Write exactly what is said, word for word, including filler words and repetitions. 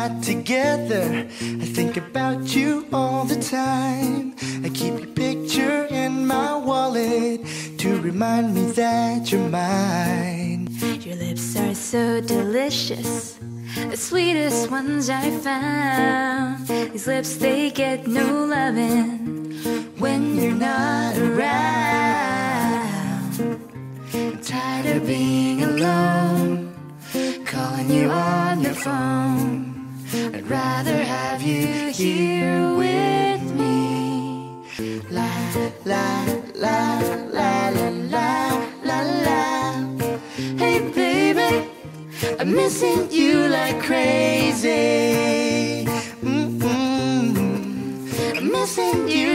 not together, I think about you all the time. I keep your picture in my wallet to remind me that you're mine. Your lips are so delicious, the sweetest ones I found. These lips, they get no loving when you're not around. I'm tired of being alone, calling you on the phone. I'd rather have you here with me. La la la la la la la la. Hey baby, I'm missing you like crazy. Mm-mm. I'm missing you